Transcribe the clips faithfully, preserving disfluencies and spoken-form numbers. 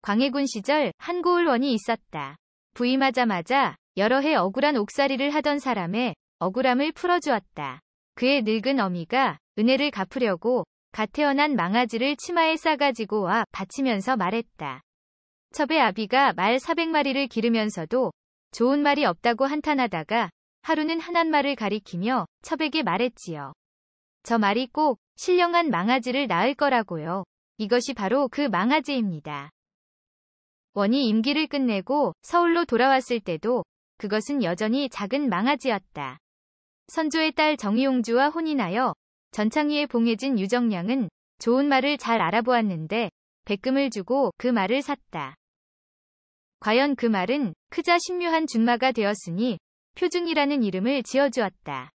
광해군 시절 한 고을원이 있었다. 부임하자마자 여러 해 억울한 옥살이를 하던 사람의 억울함을 풀어주었다. 그의 늙은 어미가 은혜를 갚으려고 갓 태어난 망아지를 치마에 싸가지고 와 바치면서 말했다. 첩의 아비가 말 사백 마리를 기르면서도 좋은 말이 없다고 한탄하다가 하루는 한한 말을 가리키며 첩에게 말했지요. 저 말이 꼭 신령한 망아지를 낳을 거라고요. 이것이 바로 그 망아지입니다. 원이 임기를 끝내고 서울로 돌아왔을 때도 그것은 여전히 작은 망아지였다. 선조의 딸 정의용주와 혼인하여 전창희에 봉해진 유정량은 좋은 말을 잘 알아보았는데 백금을 주고 그 말을 샀다. 과연 그 말은 크자 신묘한 준마가 되었으니 표중이라는 이름을 지어주었다.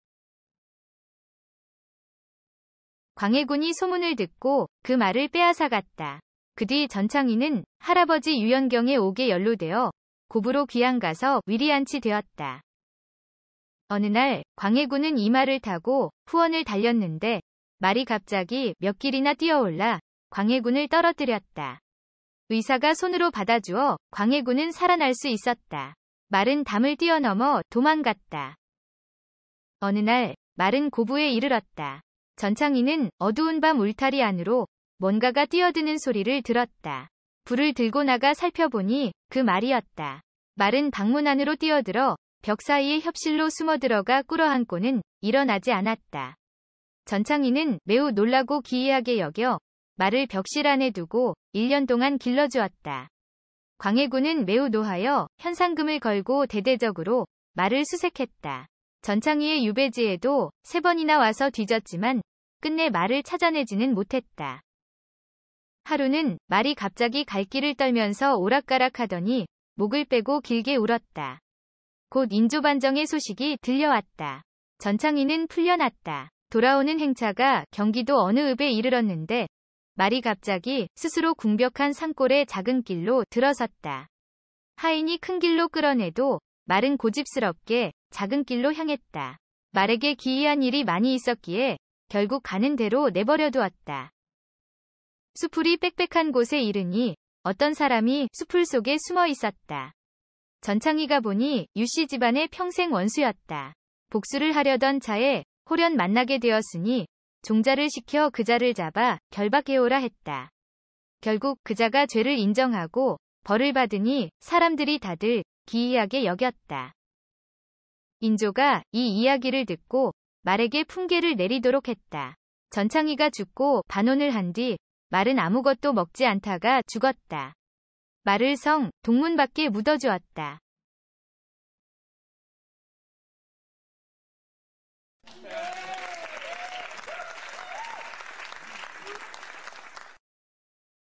광해군이 소문을 듣고 그 말을 빼앗아갔다. 그 뒤 전창희는 할아버지 유연경의 옥에 연루되어 고부로 귀양가서 위리안치 되었다. 어느 날 광해군은 이 말을 타고 후원을 달렸는데 말이 갑자기 몇 길이나 뛰어올라 광해군을 떨어뜨렸다. 의사가 손으로 받아주어 광해군은 살아날 수 있었다. 말은 담을 뛰어넘어 도망갔다. 어느 날 말은 고부에 이르렀다. 전창희는 어두운 밤 울타리 안으로 뭔가가 뛰어드는 소리를 들었다. 불을 들고 나가 살펴보니 그 말이었다. 말은 방문 안으로 뛰어들어 벽 사이에 협실로 숨어들어가 꿇어앉고는 일어나지 않았다. 전창희는 매우 놀라고 기이하게 여겨 말을 벽실 안에 두고 일 년 동안 길러주었다. 광해군은 매우 노하여 현상금을 걸고 대대적으로 말을 수색했다. 전창희의 유배지에도 세 번이나 와서 뒤졌지만 끝내 말을 찾아내지는 못했다. 하루는 말이 갑자기 갈 길을 떨면서 오락가락하더니 목을 빼고 길게 울었다. 곧 인조반정의 소식이 들려왔다. 전창희는 풀려났다. 돌아오는 행차가 경기도 어느 읍에 이르렀는데 말이 갑자기 스스로 궁벽한 산골의 작은 길로 들어섰다. 하인이 큰 길로 끌어내도 말은 고집스럽게 작은 길로 향했다. 말에게 기이한 일이 많이 있었기에 결국 가는 대로 내버려 두었다. 수풀이 빽빽한 곳에 이르니 어떤 사람이 수풀 속에 숨어 있었다. 전창희가 보니 유씨 집안의 평생 원수였다. 복수를 하려던 차에 홀연 만나게 되었으니 종자를 시켜 그자를 잡아 결박해오라 했다. 결국 그자가 죄를 인정하고 벌을 받으니 사람들이 다들 기이하게 여겼다. 인조가 이 이야기를 듣고 말에게 훈계를 내리도록 했다. 전창희가 죽고 반혼을 한 뒤 말은 아무것도 먹지 않다가 죽었다. 말을 성 동문 밖에 묻어주었다.